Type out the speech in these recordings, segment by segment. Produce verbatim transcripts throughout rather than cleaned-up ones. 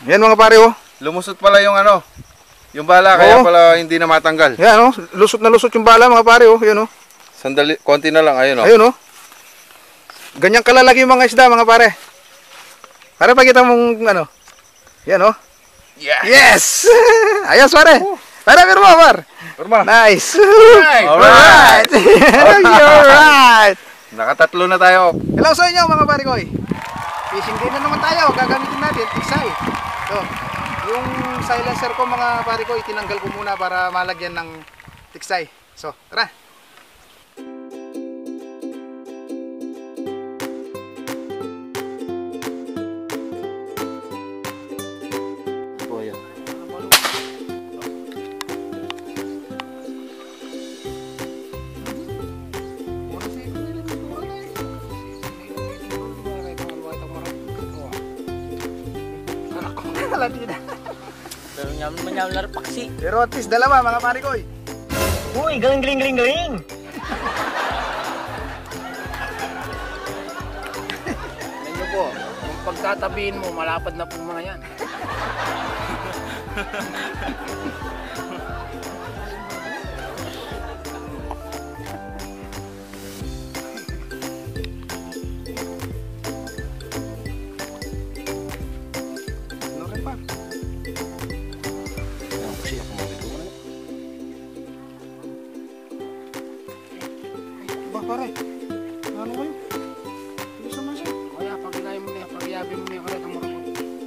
Yan mga pare oh. Lumusot pala yung ano, yung bala, kaya Oo. pala hindi na matanggal. Yan oh, lusot na lusot yung bala mga pare oh. Yan oh. Sandali, konti na lang, ayun oh. Ayun oh. Ganyan kalalaki yung mga isda mga pare. Para pakita mong ano. Yan oh. Yes! Yes! Ayos pare. Pare, firma par. Firma. Nice. Alright. Alright. You're right. Nakatatlo na tayo. Hello sa inyo mga pare ko. Fishing din na naman tayo. Gagamitin natin tiksay. So, yung silencer ko mga pare ko, itinanggal ko muna para malagyan ng tiksay. So, tara. Pero nyaman man laro paksi. Pero at least dalawa mga pare ko. Uy, galing galing galing galing. Ano po, kung pagtatabihin mo, malapad na po mga yan. Pare, ano kayo? Hindi sa masa. Kaya pagilay mo niya, pagyabi mo niya kalit ang marunong.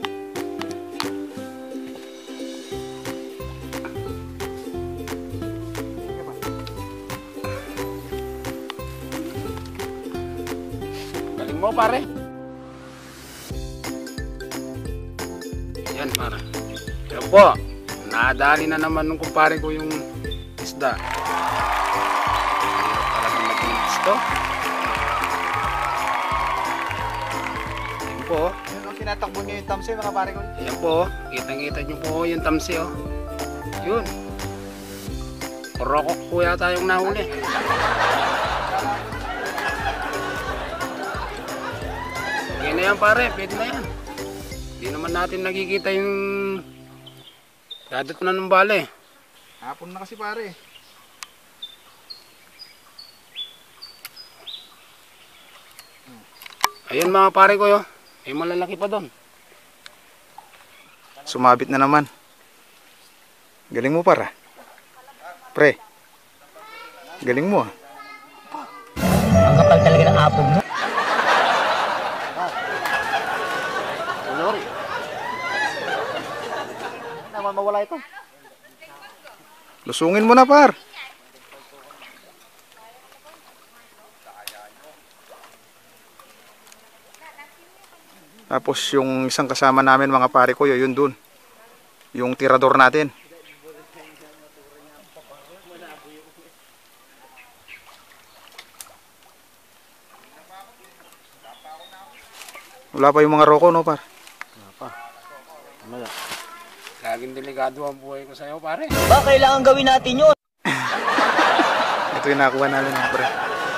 Galing mo pare. Yan pare. Yan po, nadali na naman nung kumpare ko yung isda. Ito. Yan po. Yun ang tinatakbo nyo yung tamsi mga pare ko. Yan po. Kitang-kita nyo po yung tamsi oh. Yun. Korokok po yata yung nahuli. Okay na yan pare. Pwede na yan. Hindi naman natin nakikita yung dadat na ng bale. Hapon na kasi pare. Ayun mga pare ko yo. May malalaki pa doon. Sumabit na naman. Galing mo para. Pre. Galing mo ah. Ang kapal talaga ng apog mo. Lori. Naman mawala ito. Lusungin mo na par. Tapos yung isang kasama namin mga pare ko, yun dun. Yung tirador natin. Wala pa yung mga roko no par? Wala pa. Wala. Laging delikado ang buhay ko sa'yo pare. Ba, kailangan gawin natin yun. Ito yung nakuha namin mga pare.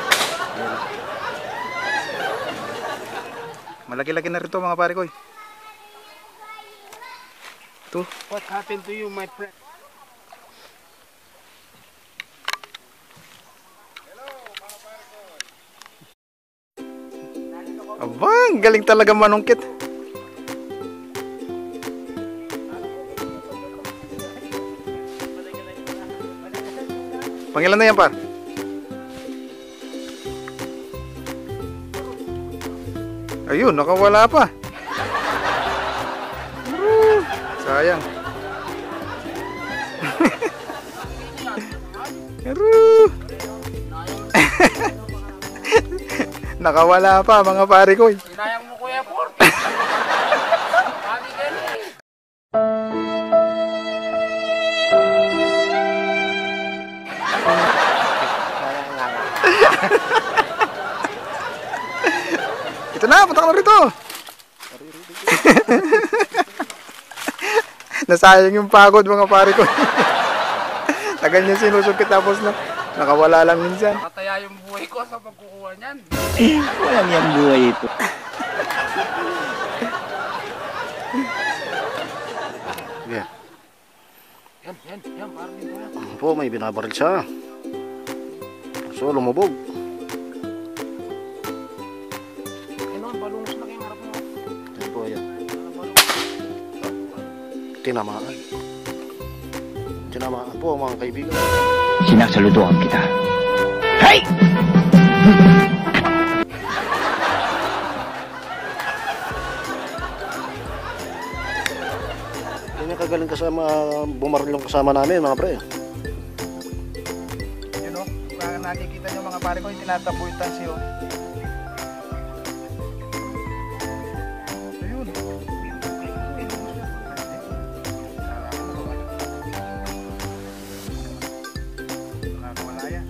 Malaki-laki na rin ito mga pare ko. Ito. What happened to you my friend? Aba, galing talaga manungkit. Pangilan na yan par? Ayun, nakawala pa. Uh, sayang. Nakawala pa mga pare ko. Sinayang mo kuya Port. Ito na, punta ka na rito. Nasayang yung pagod mga pare ko. Tagal niya sinusungkit tapos na nakawala lang minsan. Nakataya yung buhay ko sa pagkukuha niyan. Walang yan buhay ito. Yan, yan, yan, pare dito na. Ano po, may binabaril siya. So, lumubog. Ano ang balungos na kayong harap mo? Yan po, yan. Tinamaan. Tinamaan po, mga kaibigan. Sinasaludoan kita. Hey! Yan yung kagaling kasama, bumaril yung kasama namin, mga pre. Yun o, kung nakikita nyo mga pare ko, yung tinatapo yung tansi o. Ayun. Nakakawala yan.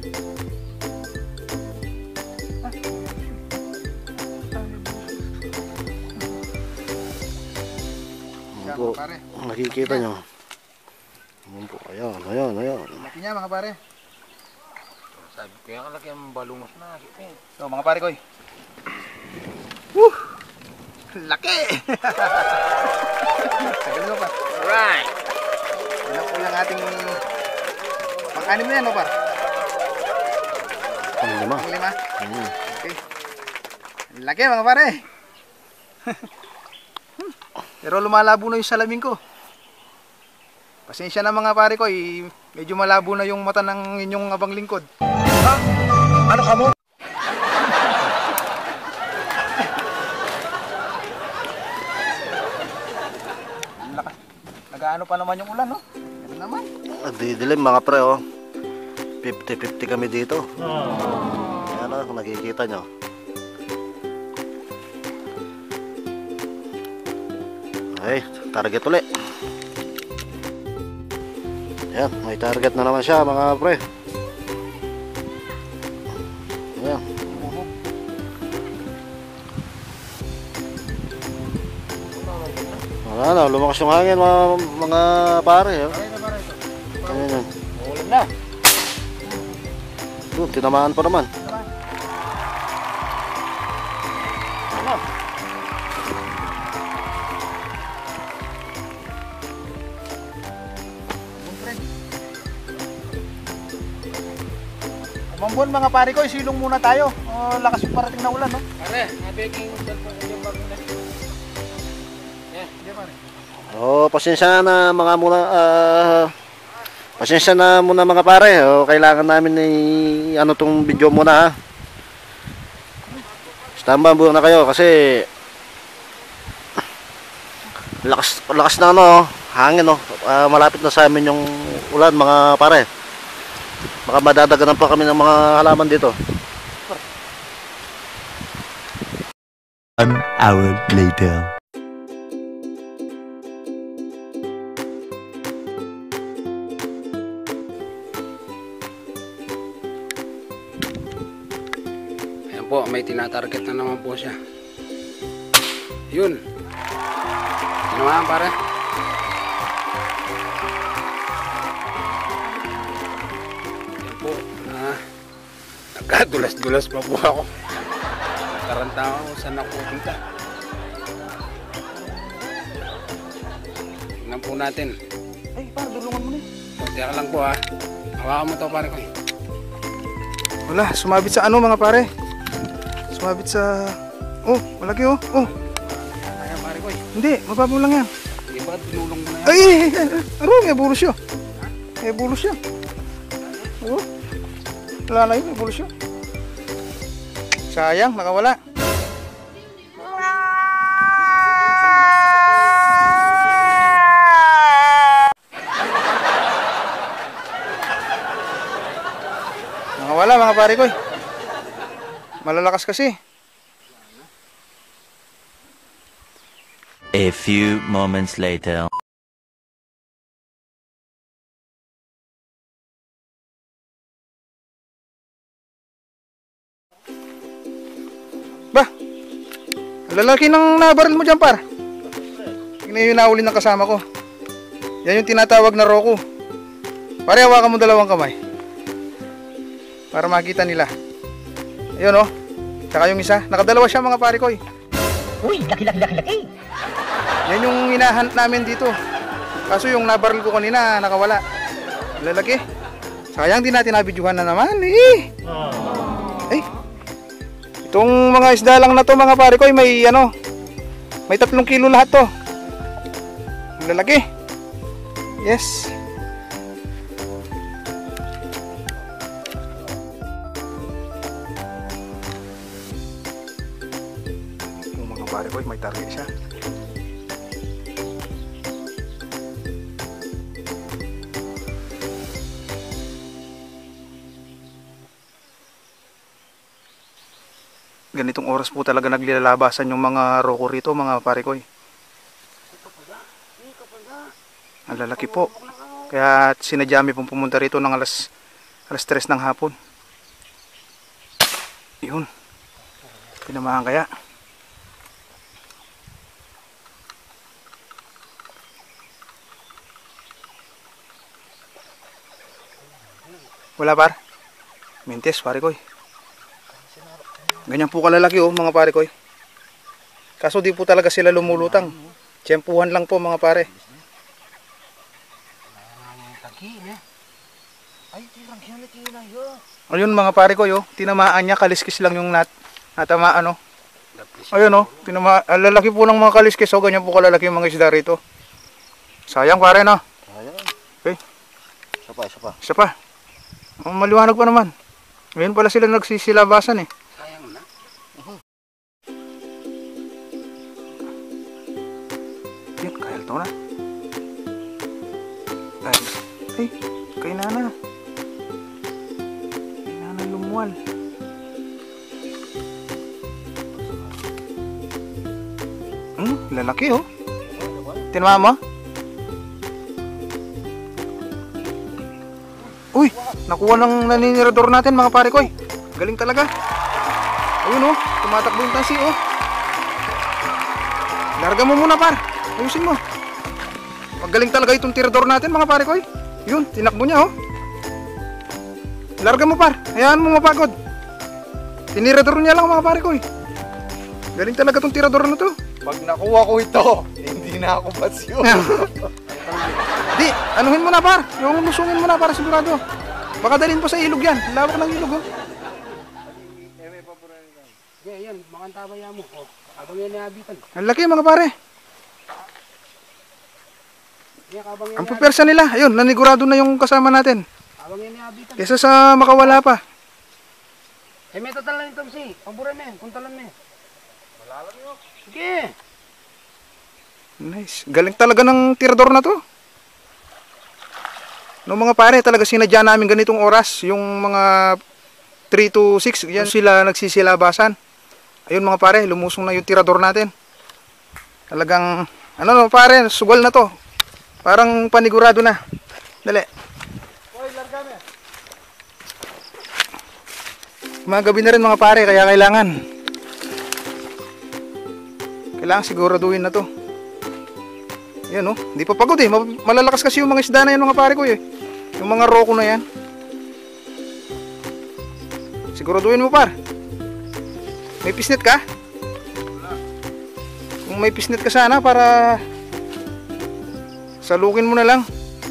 Yan po, pare. nakikita nyo. Yan po, ayan, ayan, ayan. Laki niya mga pare. Sabi, kaya kalaki ang balungos na. So mga pare ko eh. Woo! Laki! Tagal mo pa. Alright! Ano po yung ating pang-anim na yan o par? Ang lima. Pang-lima? Hmm. Okay. Laki mga pare. Pero lumalabo na yung salamin ko. Pasensya na mga pare ko eh. Medyo malabo na yung mata ng inyong abang lingkod. Ha? Ano ka mo? Lakas. Nag-ano pa naman yung ulan no? Ano naman? Didilim mga pre, oh. fifty fifty kami dito. Ayan o, kung nakikita nyo. Okay, target ulit. Ayan, may target na naman siya mga pre. Ayan. Wala na, lumakas yung hangin mga, mga pare. Oh. Ayan yan. Ulan na. Doon, tinamaan pa naman. Ano? Umambon mga pare ko, isilong muna tayo. Oh, lakas yung parating na ulan, no? Pare, nabiking cellphone ko yung bago na. Eh, Hindi pare. Oh, pasensya na mga muna ah, pasensya na muna mga pare. Oh, kailangan namin ni ano tong video muna ha. Standby muna kayo kasi lakas lakas na ano, hangin no. Ah, malapit na sa amin yung ulan mga pare. Baka madadaganan pa kami ng mga halaman dito. One hour later. ayan po, may tinatarget na naman po siya. Yun. Tinamaan pare. Ayan po. Ah, nagkadulas-dulas pa po ako. Karanta ako saan ako pupunta. Tingnan po natin. Ay, pare, dulungan mo na. Kunti ka lang po ha. Hawakan mo to pare ko. Wala, sumabit sa ano mga pare? Sumabit sa... Oh, malaki oh. Oh, Ayan pare ko. hindi, mababaw lang yan. Di ba tinulong mo na yan? Ay, ay, ay, ay, aro, may bulos siya. May bulos siya. Oh, wala na yun, may bulos siya. Sayang, nakawala. Nakawala mga pare ko. Malalakas kasi. A few moments later. Bah, ang lalaki ng nabaril mo dyan par. Tingnan yung nahuli ng kasama ko. Yan yung tinatawag na Roku. Pare, hawakan mo dalawang kamay para makita nila. Ayun oh. Tsaka yung isa, nakadalawa siya mga pare ko eh. Uy, laki laki laki laki. Yan yung hinahunt namin dito. Kaso yung nabaril ko kanina, nakawala. Lalaki. Sayang din natin nabidyuhan na naman eh. Eh. Itong mga isda lang na to mga pare ko, may ano, may tatlong kilo lahat to. Ang lalaki. Yes. Yung mga pare ko, may target siya. Ganitong oras po talaga naglalabasan yung mga roko rito mga pare ko. Ang lalaki po. Kaya sinadya pong pumunta rito ng alas alas tres ng hapon. Yun. Pinamahan kaya. Wala par. Mintes pare ko. Ganyan po kalalaki oh mga pare ko. Kaso di po talaga sila lumulutang. Tiyempuhan lang po mga pare. Ayun mga pare ko yo, tinamaan niya, kaliskis lang yung nat natamaan oh. Ayun oh, tinama ang lalaki po ng mga kaliskis oh, ganyan po kalalaki yung mga isda rito. Sayang pare no. Sayang. Okay. Isa pa, isa pa. Isa pa. Oh, maliwanag pa naman. Ngayon pala sila nagsisilabasan eh. Yan, kahil to na. Ay, ay, kay nana. Kay nana lumuwal. Hmm, lalaki oh. Tinama mo? Uy, nakuha ng naninirador natin mga pare ko. Galing talaga. Ayun oh, tumatakbo yung tansi oh. Larga mo muna par. Ayusin mo. Magaling talaga itong tirador natin mga pare ko. Yun, tinakbo niya oh. Larga mo par. Hayaan mo mapagod. Tinirador niya lang mga pare ko. Galing talaga itong tirador na to. Pag nakuha ko ito, hindi na ako basyo. Di, anuhin mo na par. Yung lusungin mo na para sigurado. Baka dalhin po sa ilog yan. Lawak ng ilog oh. Yeah, yan, makantabaya mo. Oh, abang yan niabitan. Ang laki mga pare. Yeah, abang yan Ang pupersa nila. Ayun, nanigurado na yung kasama natin. abang yan niabitan. Kesa sa makawala pa. Eh, may tatalan ito si. Paburan mo yan, kuntalan mo yan. Malalan mo. Sige. Nice. Galing talaga ng tirador na to. No mga pare, talaga sinadya namin ganitong oras. Yung mga three to six, yan sila nagsisilabasan. Ayun mga pare, lumusong na yung tirador natin. Talagang, ano no pare, sugal na to. Parang panigurado na. Dali. Mga gabi na rin mga pare, kaya kailangan. Kailangan siguraduhin na to. Yan oh, hindi pa pagod eh. Malalakas kasi yung mga isda na yan mga pare ko eh. Yung mga roko na yan. Siguraduhin mo par. May pisnet ka? Kung may pisnet ka sana para salukin mo na lang.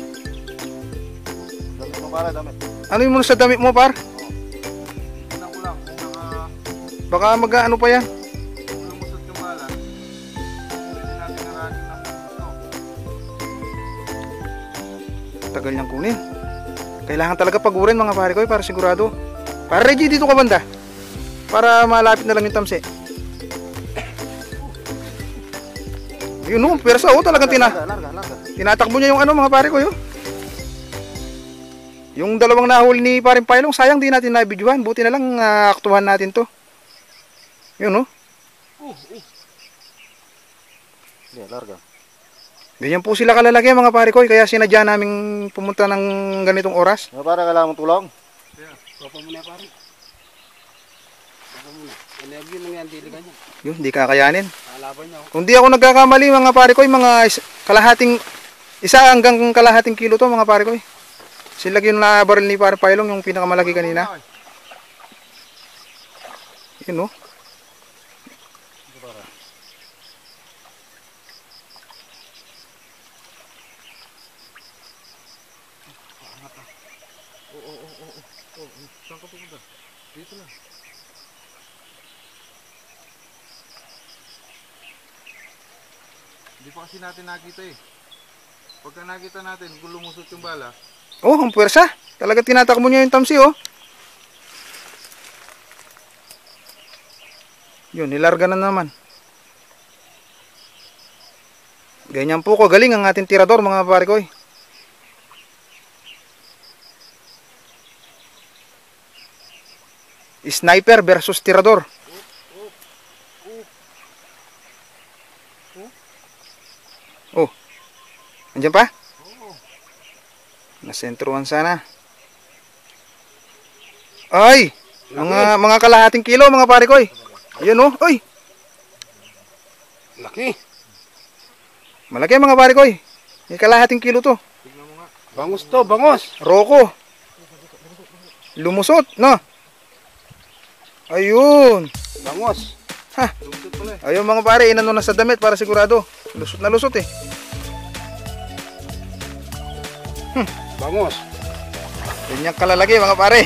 Damit mo para, damit. Ano yung muna sa damit mo par? Baka mag-ano pa yan. Tagal niyang kunin. Kailangan talaga pagurin mga pare ko para sigurado. Para Reggie dito ka banda. Para malapit na lang yung tamsi. Yun oh, persa oh, talagang tina Larga, larga. tinatakbo niya yung ano mga pare ko yun. Yung dalawang nahuli ni paring Pailong, sayang di natin nabidyohan. Buti na lang uh, aktuhan natin to. Yun oh. Yeah, larga. Ganyan po sila kalalaki mga pare ko, kaya sinadya naming pumunta ng ganitong oras. Mga pare, kailangan mong tulong. Sopa muna pare. Sopa muna. Ano yun ang yan, diligan niya. Yun, di kakayanin. Kalaban niya. Kung di ako nagkakamali mga pare ko, mga is- kalahating, isa hanggang kalahating kilo to mga pare ko. Sila yung nabaril ni pare Pailong, yung pinakamalaki kanina. Yun oh. Oo, oo, oo, oo. Oh, saan ka pupunta? Dito lang. Hindi pa kasi natin nakita eh. Pagka nakita natin, kung lumusot yung bala, Oh, ang puwersa. Talaga tinatakbo niya yung tamsi, oh. Yun, nilarga na naman. Ganyan po ko galing ang ating tirador, mga pare ko, eh. Sniper versus tirador. Oh. Andiyan pa? Nasentrohan sana. Ay! Mga mga kalahating kilo, mga pare ko, eh. Ayun, oh. Ay! Laki. Malaki, mga pare ko, eh. May kalahating kilo to. Bangus to, bangus. Roko. Lumusot, no? Ayun. Bangus. Ayun, mga pare, inano na sa damit para sigurado. Lusot na lusot, eh. Bangus. Ganyan kalalaki, mga pare.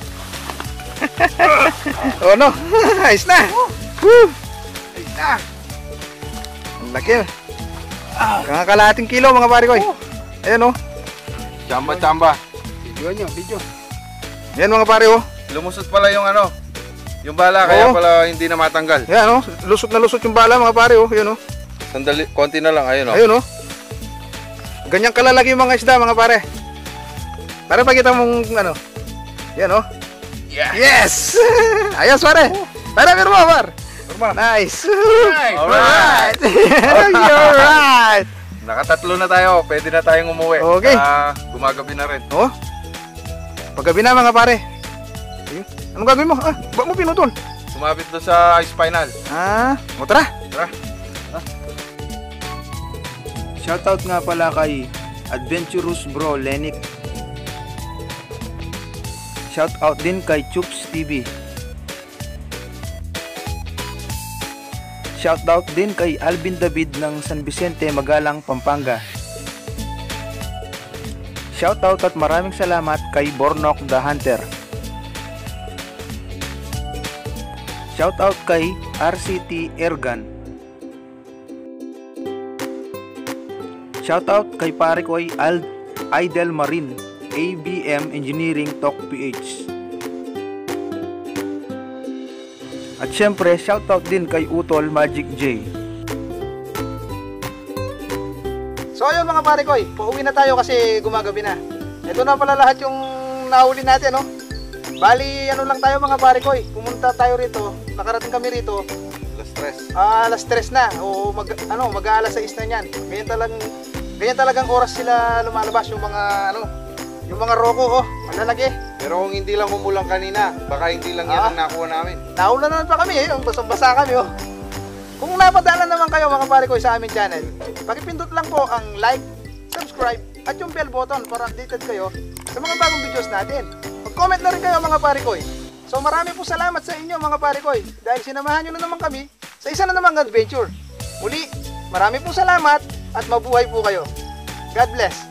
Oh, no. Ayos na. Woo. Ayos na. Ang laki. Mga kalahating kilo, mga pare ko, eh. Ayan, oh. chamba-chamba. Video nyo, video. Ayan, mga pare, oh. Lumusot pala yung ano, yung bala, kaya Oo. pala hindi na matanggal. Ayan, oh. Lusot na lusot yung bala, mga pare, oh. Ayan, oh. Sandali, konti na lang, ayun o. Ayun, oh. Ganyan kalalaki yung mga isda, mga pare. Para pakita mong ano. Yan, oh. Yeah. Yes! Ayos, pare. Para, pero mo, par. Nice. Alright. Alright. Nakatatlo na tayo, pwede na tayong umuwi. Okay. Ah, gumagabi na rin. Oh. Paggabi na, mga pare. Ayun. Anong gagawin mo? Ah, ba't mo pinutol? Sumabit doon sa spinal. Ah, o tara. Tara. Shoutout nga pala kay Adventurous Bro Lenik. Shoutout din kay Chups T V. Shoutout din kay Alvin David ng San Vicente, Magalang, Pampanga. Shoutout at maraming salamat kay Bornok the Hunter. Shoutout kay R C T Ergan. Shoutout kay pare ko ay Al Idel Marin, A B M Engineering Talk P H. At syempre, shoutout din kay Utol Magic J. So ayun, mga pare ko, eh. Pauwi na tayo kasi gumagabi na. Ito na pala lahat yung nahuli natin, no? Bali, ano lang tayo, mga pare ko, eh. Pumunta tayo rito, nakarating kami rito. Alas tres. Ah, alas tres na o mag ano, mag-aalas sais na niyan. Ganyan talagang ganyan talagang oras sila lumalabas yung mga ano, yung mga roko, oh, malalaki. Pero kung hindi lang umulang kanina, baka hindi lang yan Ah. ang nakuha namin. Naulan naman pa kami, eh, yung basang-basa kami, oh. Kung napadala naman kayo, mga pare ko, sa aming channel, pakipindot lang po ang like, subscribe at yung bell button para updated kayo sa mga bagong videos natin. Mag-comment na rin kayo, mga pare ko. So marami po salamat sa inyo, mga pare ko, dahil sinamahan nyo na naman kami sa isa na namang adventure. Muli, marami po salamat at mabuhay po kayo. God bless.